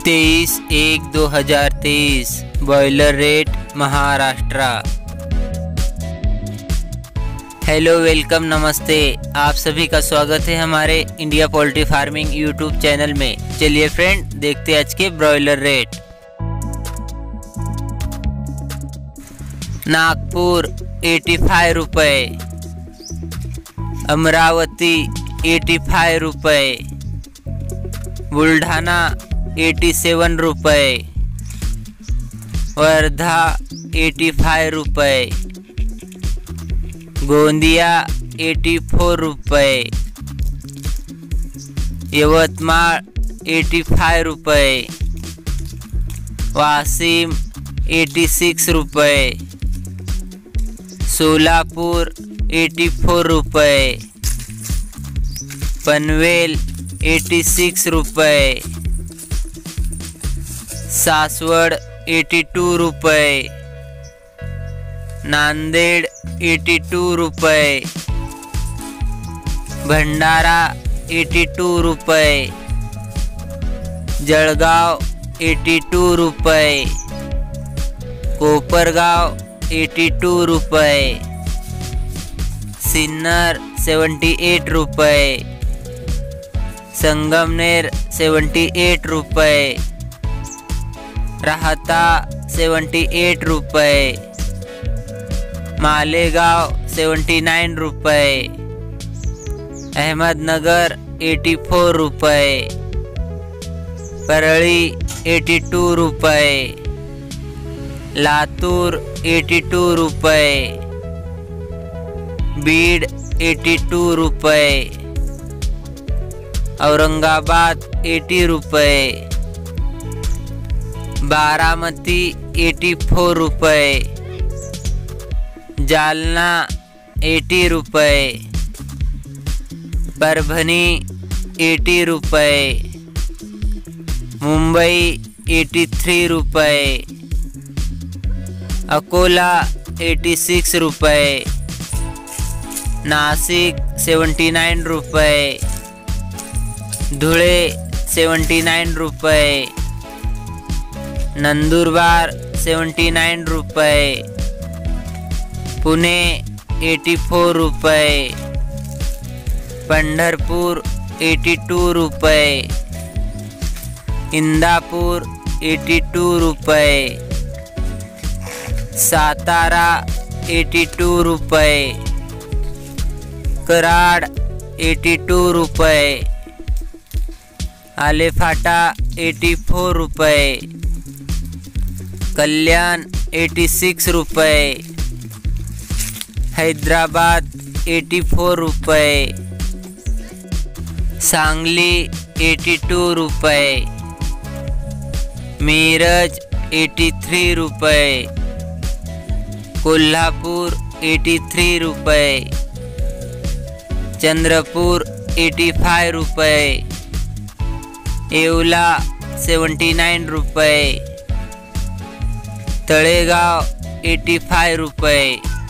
23/1/2023 boiler rate Maharashtra. Hello, welcome, नमस्ते। आप सभी का स्वागत है हमारे India poultry farming YouTube channel में। चलिए फ्रेंड, देखते हैं आज के ब्रॉयलर रेट। नागपुर 85 रुपये, अमरावती 85 रुपये, बुलढाणा 87 रुपये, वर्धा 85 रुपये, गोंदिया 84 रुपये, यवतमाळ 85 रुपये, वाशिम 86 रुपये, सोलापूर 84 रुपये, पनवेल 86 रुपये, सासवड 82 रुपये, नांदेड 82 रुपये, भंडारा 82 रुपये, जळगाव 82 रुपये, कोपरगाव 82 रुपये, सिन्नर 78 रुपये, संगमनेर 78 रुपये, राहता 78 रुपये, मालेगाव 79 रुपये, अहमदनगर 84 रुपये, परळी 82 रुपये, लातूर 82 रुपये, बीड 82 रुपये, औरंगाबाद 80 रुपये, बारामती 84 रुपये, जालना 80 रुपये, परभणी 80 रुपये, मुंबई 83 रुपये, अकोला 86 रुपये, नासिक 79 रुपये, धुळे 79 रुपये, नंदुरबार 79 रुपये, पुणे 84 रुपये, पंढरपूर 82 रुपये, इंदापूर 82 रुपये, सातारा 82 रुपये, कराड 82 रुपये, आलेफाटा 84 रुपये, कल्याण 86 रुपये, हैदराबाद 84 रुपये, सांगली 82 रुपये, मिरज 83 रुपये, कोल्हापूर 83 रुपये, चंद्रपूर 85 रुपये, येवला 79 रुपये, तळेगाव 85 रुपये।